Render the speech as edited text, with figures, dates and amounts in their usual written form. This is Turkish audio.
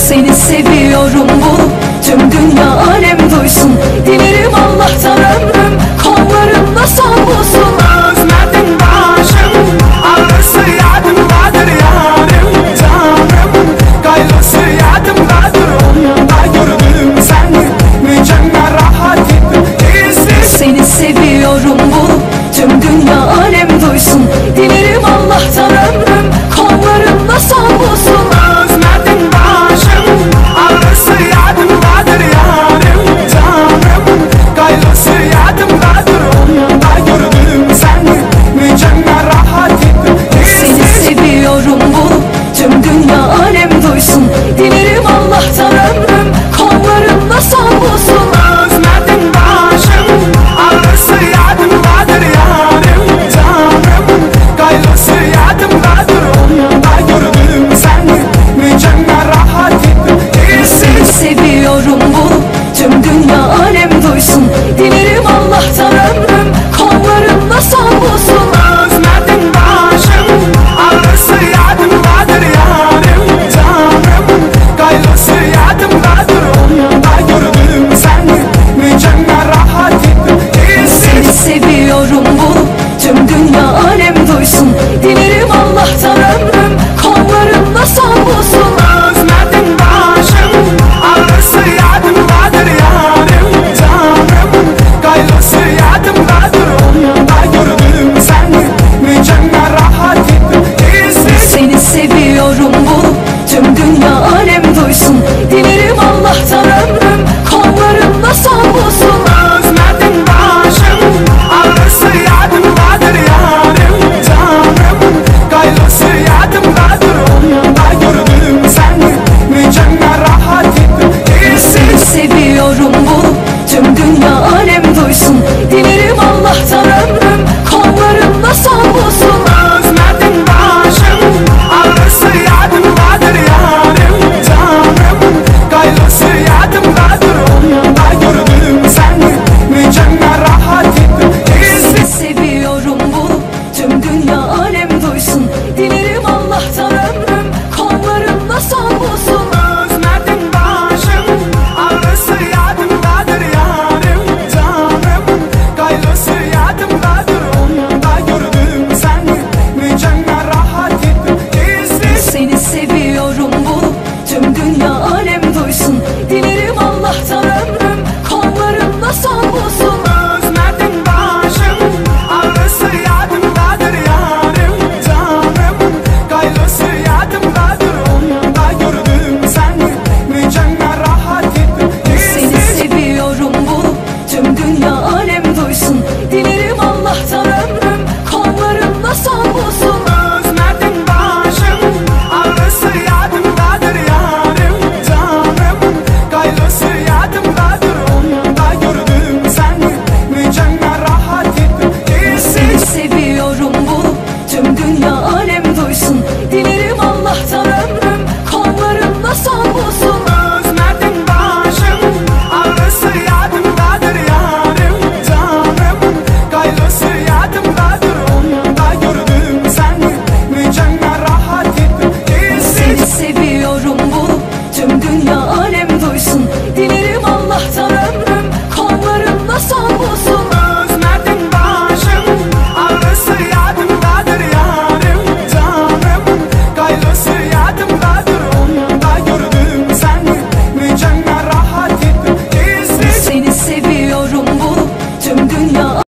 Seni seviyorum bu tüm dünya alem duysun. Dilerim Allah'tan ömrüm kollarımda son bulsun. Özledim başım, ağrısı yadımdadır yarim canım. Gayrısı yadımdadır, onda gördüm seni. Mükemmel rahat ettim. Seni seviyorum bu tüm dünya alem duysun. Dilerim Allah'tan ömrüm kollarımda son bulsun. Özledim başım, ağrısı yadımdadır yarim canım. Gayrısı yadımdadır, onda gördüm seni. Mükemmel rahat ettim. Seni seviyorum bu tüm dünya alem duysun. Dilerim Allah'tan ömrüm kollarımda son bulsun. Özledim başım, ağrısı yadımdadır yarim canım. Gayrısı yadımdadır, onda gördüm seni. Mükemmel rahat ettim. Seni seviyorum bu tüm dünya alem duysun. Dilerim Allah'tan ömrüm kollarımda son bulsun. Özledim başım, ağrısı yadımdadır yarim canım. Gayrısı yadımdadır, onda gördüm seni. Mükemmel rahat ettim. Seni seviyorum bu tüm dünya alem duysun. Dilerim Allah'tan ömrüm kollarımda son bulsun. Özledim başım, ağrısı yadımdadır yarim canım. Gayrısı yadımdadır, onda gördüm seni. Mükemmel rahat ettim. Seni seviyorum bu tüm dünya alem duysun. Dilerim Allah'tan ömrüm kollarımda son